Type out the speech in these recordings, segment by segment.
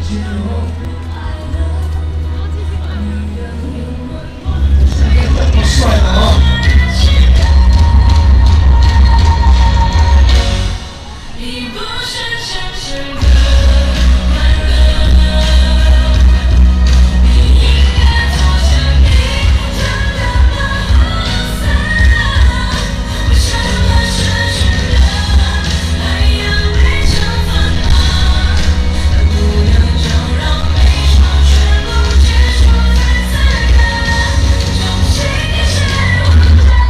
好帅的哦！ 你不是真正的快乐，你应该脱下你真的好色。为什么失去了还要被惩罚？不能就让悲伤全部结束在此刻，重新开始我的。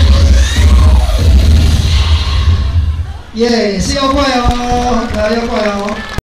耶，是妖怪哦，可爱妖怪哦。